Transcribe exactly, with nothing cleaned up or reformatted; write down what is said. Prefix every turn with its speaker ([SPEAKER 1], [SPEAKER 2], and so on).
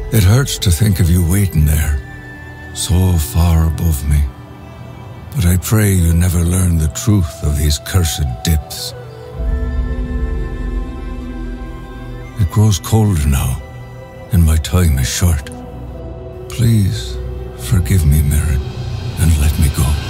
[SPEAKER 1] It hurts to think of you waiting there, so far above me. But I pray you never learn the truth of these cursed dips. It grows colder now, and my time is short. Please forgive me, Mirren, and let me go.